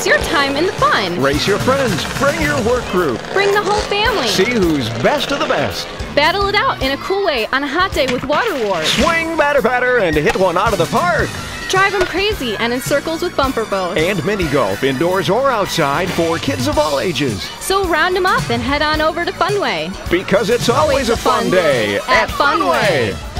It's your time in the fun. Race your friends. Bring your work group. Bring the whole family. See who's best of the best. Battle it out in a cool way on a hot day with Water Wars. Swing, batter, and hit one out of the park. Drive them crazy and in circles with bumper boats. And mini golf, indoors or outside, for kids of all ages. So round them up and head on over to Funway. Because it's always a fun day at Funway.